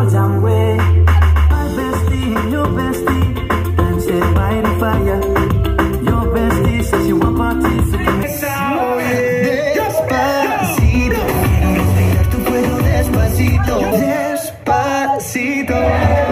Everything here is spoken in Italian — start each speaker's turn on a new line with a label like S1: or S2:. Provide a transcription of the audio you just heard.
S1: all time way. My bestie and your bestie dancing by the fire. Your bestie says you want parties, so give me some. Despacito, quiero respirar tu cuello despacito, despacito.